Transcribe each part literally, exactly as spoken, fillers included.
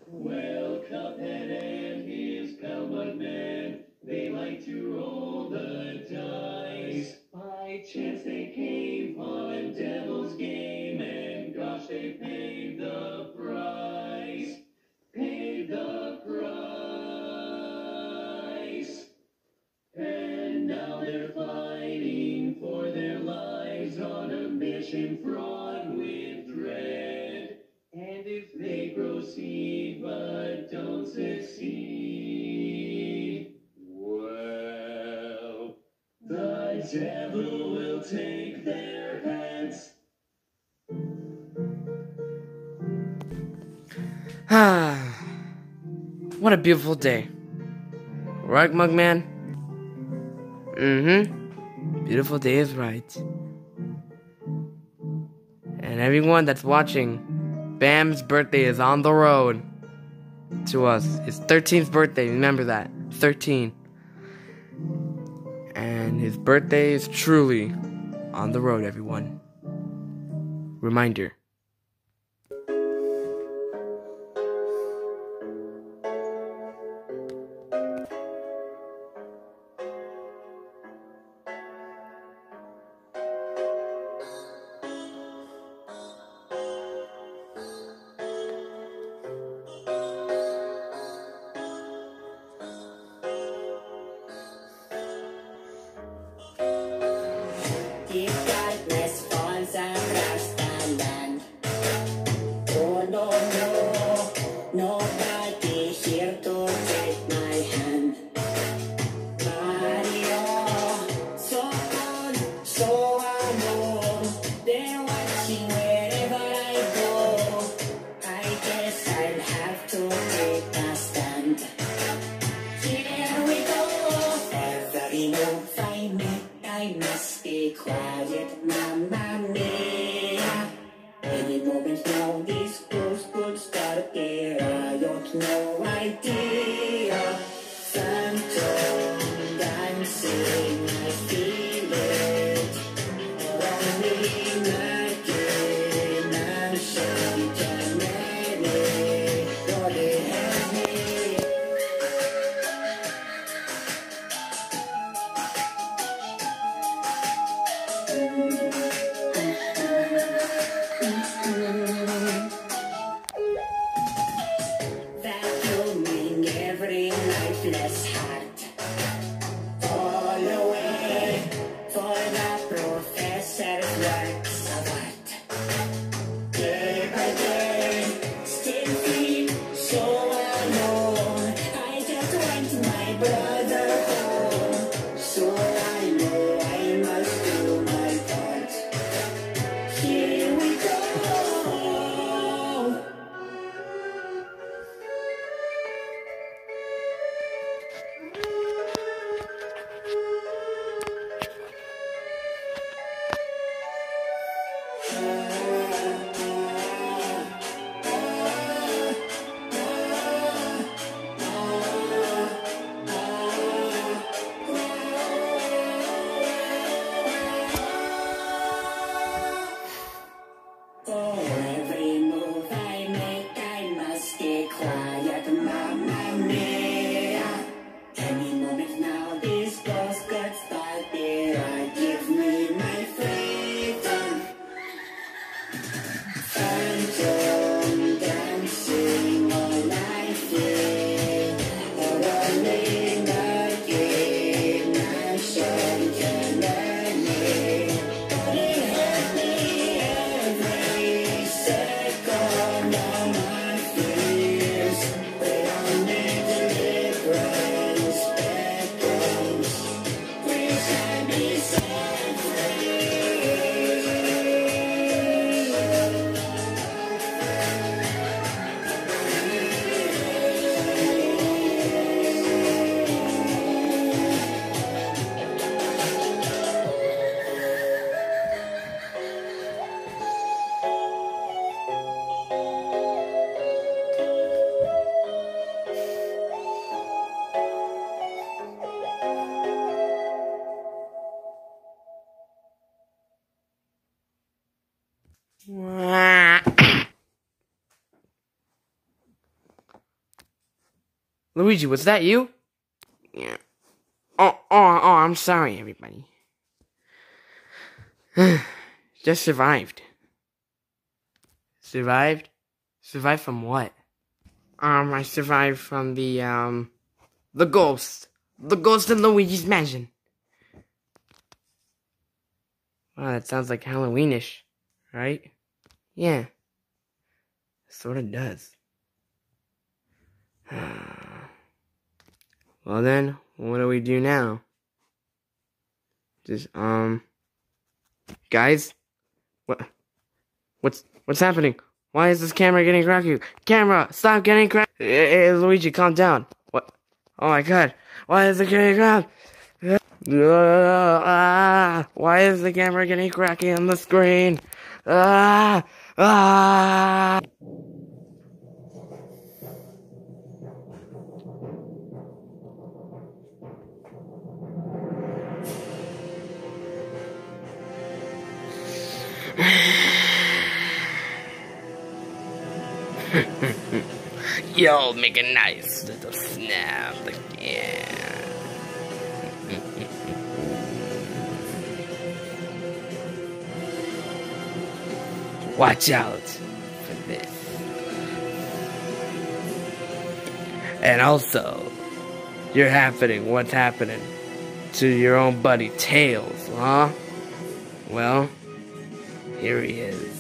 Well, Cuphead and his pal Mugman, they like to roll the dice. By chance they came on a devil's game, and gosh, they paid the price. Paid the price. And now they're fighting for their lives on a mission fraught with dread. And if they proceed but don't succeed, well, the devil will take their heads. Ah, what a beautiful day. Right, Mugman? Mm-hmm. Beautiful day is right. And everyone that's watching, Bam's birthday is on the road to us. His thirteenth birthday, remember that. thirteen. And his birthday is truly on the road, everyone. Reminder. Deep darkness falls across the land. Oh no, no, nobody here to take my hand. Mario, so cold, so alone. They're watching wherever I go. I guess I'll have to take a stand. Here we go. Everybody know, find me. I must be quiet, Mamma Mia. Any moment now, these ghosts could start there. I got no idea. Phantom dancing, I feel it. Only imagination can make it. Go to Luigi, was that you? Yeah. Oh, oh, oh, I'm sorry, everybody. Just survived. Survived? Survived from what? Um, I survived from the, um, the ghost. The ghost in Luigi's Mansion. Wow, that sounds like Halloweenish, right? Yeah. Sort of does. Well then, what do we do now? Just, um... Guys? What? What's, what's happening? Why is this camera getting cracky? Camera, stop getting cracky! Hey, hey, Luigi, calm down. What? Oh my god. Why is it getting cracky? Uh, why is the camera getting cracky on the screen? Ah! Ah! Yo, make a nice little snap again. Watch out for this. And also, you're happening, what's happening to your own buddy Tails, huh? Well, here he is.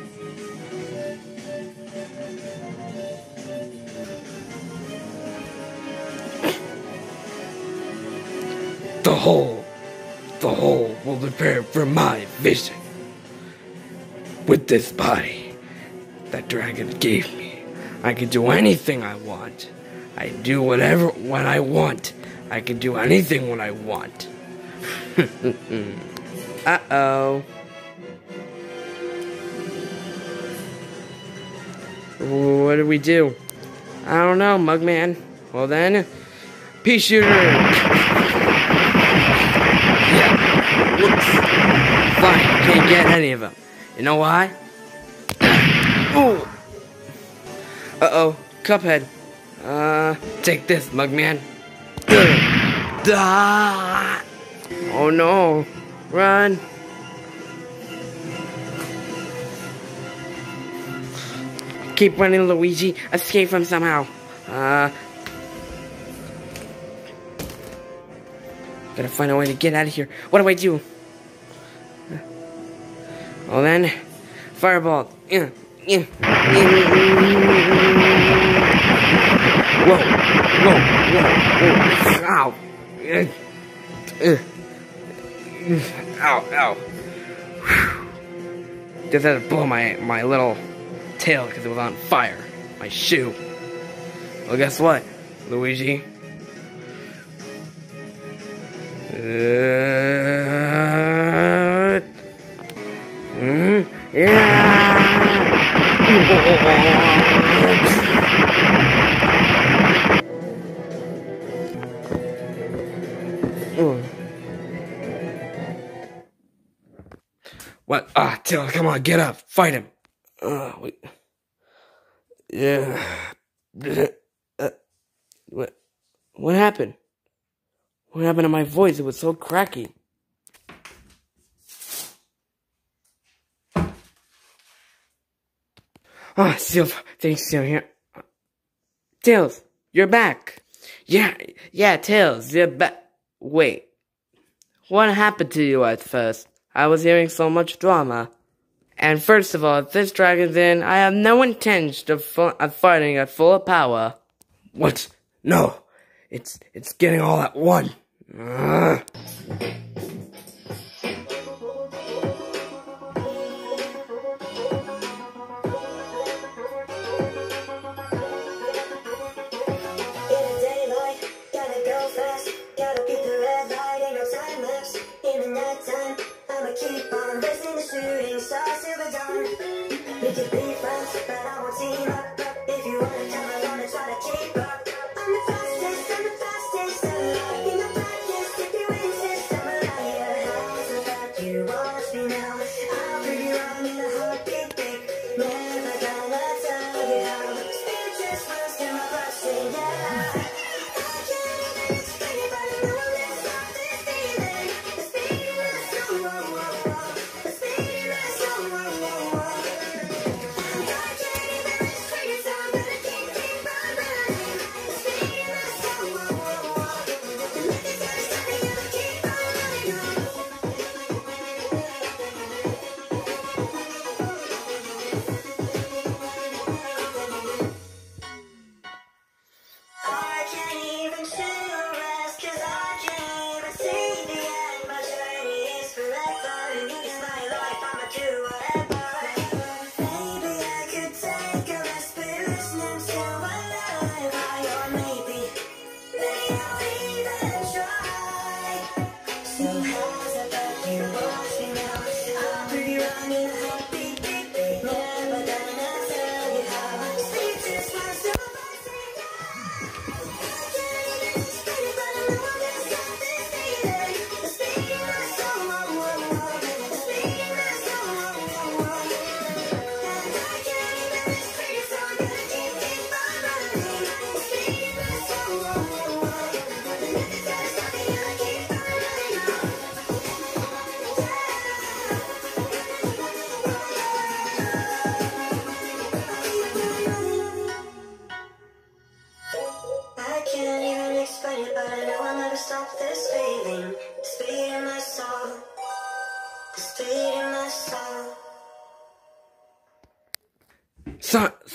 The hole, the hole will prepare for my vision. With this body that dragon gave me, I can do anything I want. I do whatever when I want. I can do anything when I want. Uh-oh. What do we do? I don't know, Mugman. Well then, pea shooter. Yeah. Whoops. Fine, can't get any of them. You know why? Ooh. Uh-oh, Cuphead. Uh, take this, Mugman. Oh no. Run. Keep running, Luigi. Escape from somehow. Uh, gotta find a way to get out of here. What do I do? Well then, fireball. Yeah, yeah. Whoa, whoa, whoa, whoa. Ow. Ow, ow. Just had to blow my, my little tail because it was on fire. My shoe. Well, guess what, Luigi? Uh, mm, yeah. What? Ah, Tail, come on, get up. Fight him. Uh, wait. Yeah. Uh, what? What happened? What happened to my voice? It was so cracky. Ah, Seal, thanks, Seal, here. Tails, you're back. Yeah, yeah, Tails, you're back. Wait. What happened to you at first? I was hearing so much drama. And first of all, if this dragon's in, I have no intention of, of fighting at full power. What? No. It's it's getting all at one. Uh.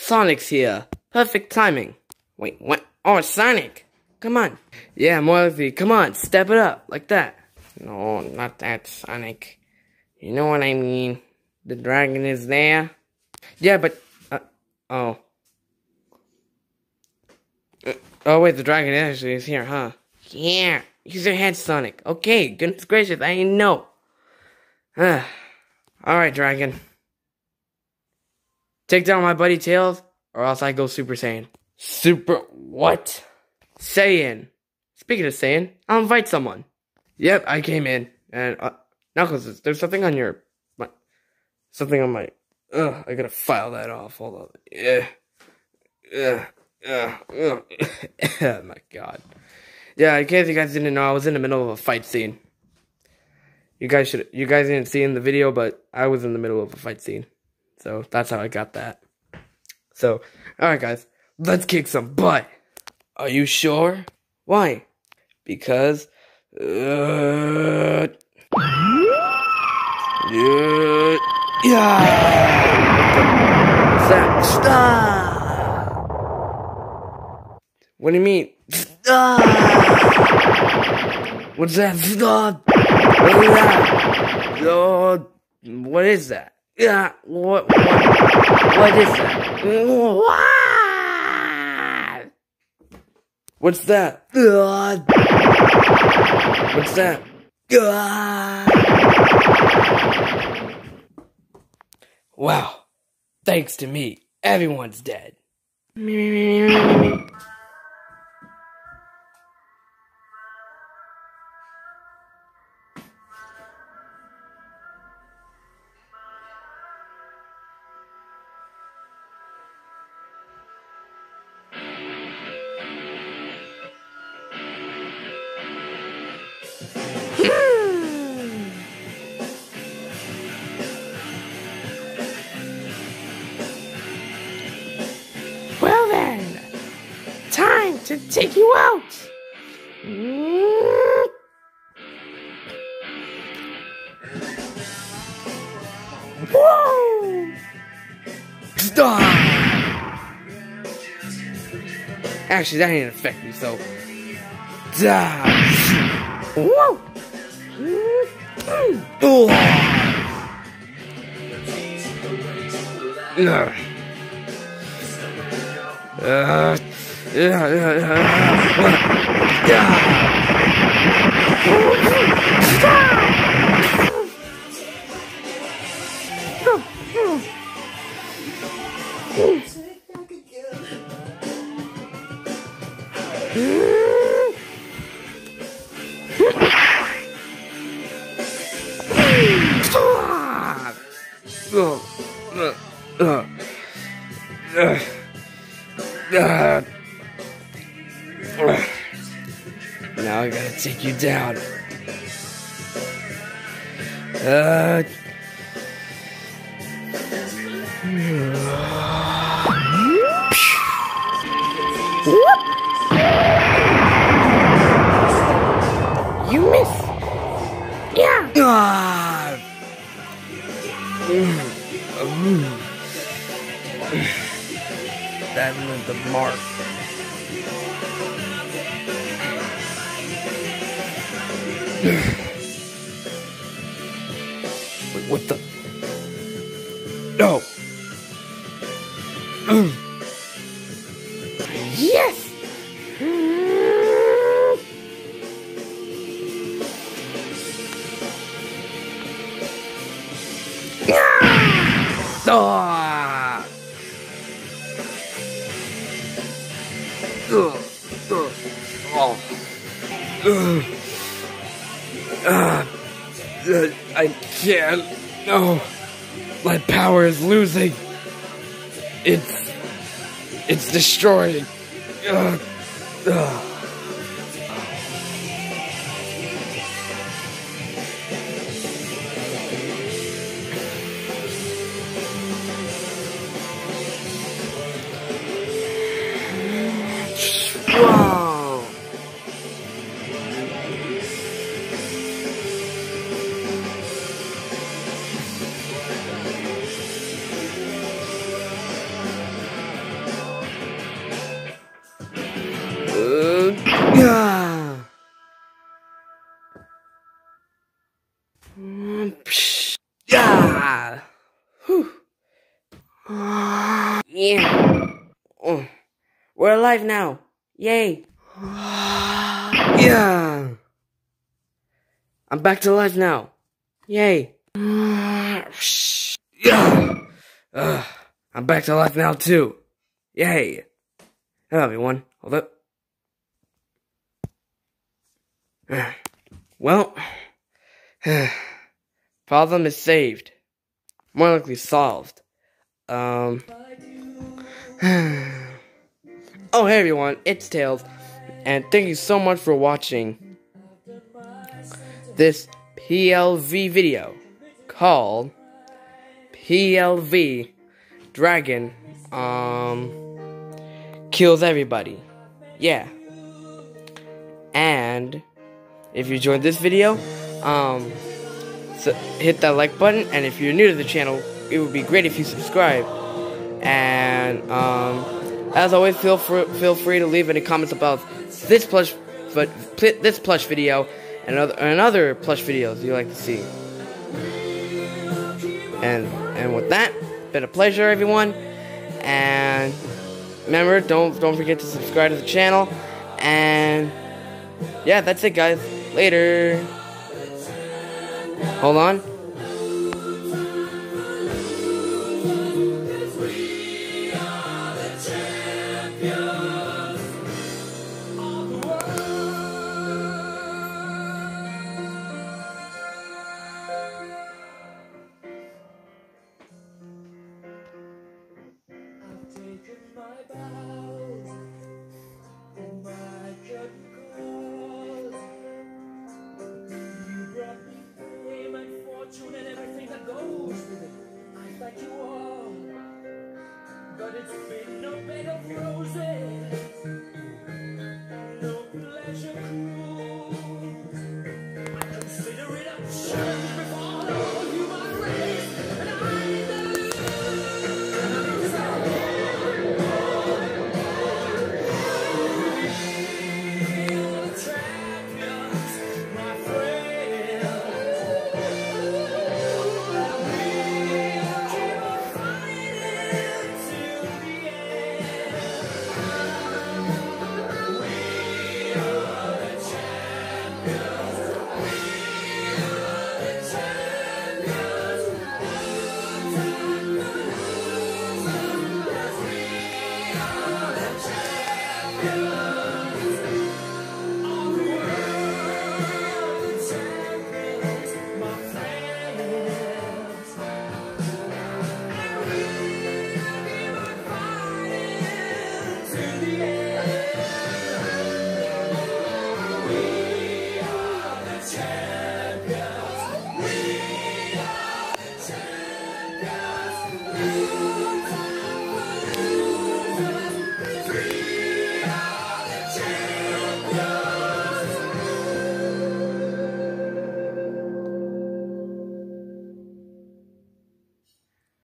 Sonic's here. Perfect timing. Wait, what? Oh, it's Sonic. Come on. Yeah, Morphe, come on, step it up, like that. No, not that, Sonic. You know what I mean. The dragon is there. Yeah, but, uh, oh. Uh, oh, wait, the dragon actually is here, huh? Yeah, use your head, Sonic. Okay, goodness gracious, I didn't know. Uh, Alright, dragon. Take down my buddy Tails, or else I go Super Saiyan. Super what? Saiyan. Speaking of Saiyan, I'll invite someone. Yep, I came in, and, uh, Knuckles, there's something on your, my, something on my, ugh, I gotta file that off, hold on. Yeah. Yeah. Yeah. Oh my god. Yeah, in case you guys didn't know, I was in the middle of a fight scene. You guys should, you guys didn't see in the video, but I was in the middle of a fight scene. So, that's how I got that. So, alright guys, let's kick some butt. Are you sure? Why? Because, uh, yeah, yeah. What's that? Stop! What do you mean? Stop! What's that? Stop! What is that? Oh, what is that? Yeah, what, what, what is that? What? What's that? God. What's that? God. Wow. Thanks to me, everyone's dead. Well then, time to take you out. Whoa! Stop! Actually, that didn't affect me, so. Whoa! Oh! Uh, uh, yeah, yeah, yeah. Now I gotta take you down. Uh. You miss. Yeah. Ah. That was the mark. Wait, what the? No. Yes. Ah. Ugh. Ugh. Oh. Ugh. Uh, uh, I can't. No. My power is losing. It's. It's destroying. Ugh. Ugh. Whoa. We're alive now. Yay. Yeah. I'm back to life now. Yay. Yeah. Uh, I'm back to life now too. Yay. Hello everyone. Hold up. Well, problem is saved. More likely solved. Um. Oh, hey everyone, it's Tails, and thank you so much for watching this P L V video called P L V Dragon um kills everybody. Yeah. And if you enjoyed this video, um so hit that like button, and if you're new to the channel, it would be great if you subscribe. And um as always, feel free, feel free to leave any comments about this plush, but this plush video and other and other plush videos you like to see. And and with that, it's been a pleasure, everyone. And remember, don't don't forget to subscribe to the channel. And yeah, that's it, guys. Later. Hold on. Yeah.